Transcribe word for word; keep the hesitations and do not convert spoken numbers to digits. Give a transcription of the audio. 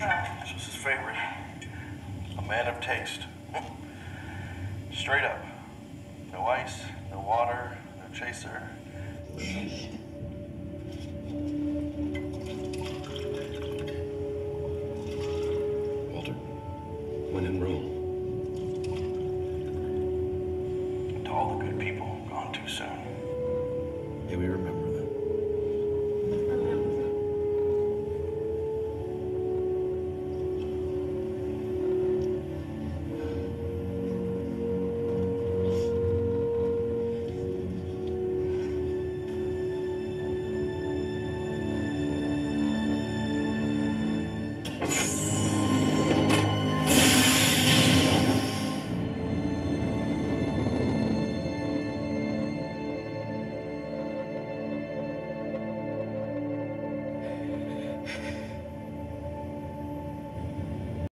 This was his favorite. A man of taste. Straight up. No ice, no water, no chaser. Walter, when in Rome,